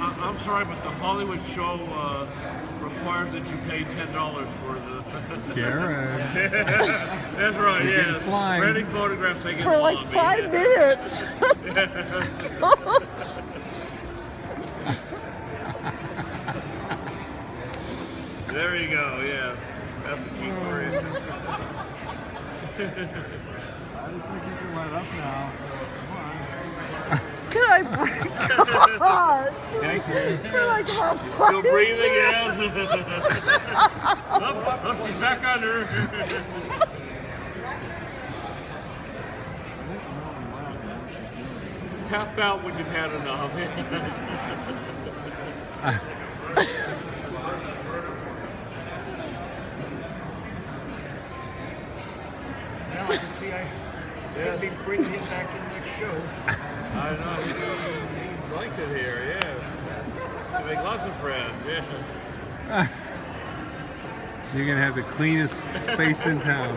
I'm sorry, but the Hollywood show requires that you pay $10 for the. Karen. That's right. You're Yes. Renting photographs taken for like 5 minutes. There you go. Yeah, that's the key for you. I don't think you can let up now. Come on. Can I breathe? God. You're like halfway. Still breathing, yes. Up, she's back under. Tap out when you've had enough. Now I can see I should be bringing him back in the next show. I know, he likes it here, yeah. You make lots of friends, yeah. You're going to have the cleanest face in town.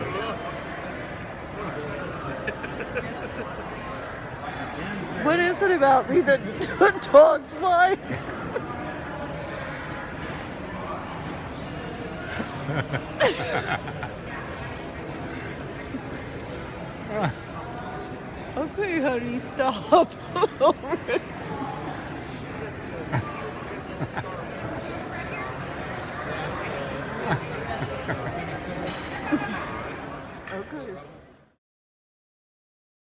What is it about me that dogs like? Okay, honey, stop.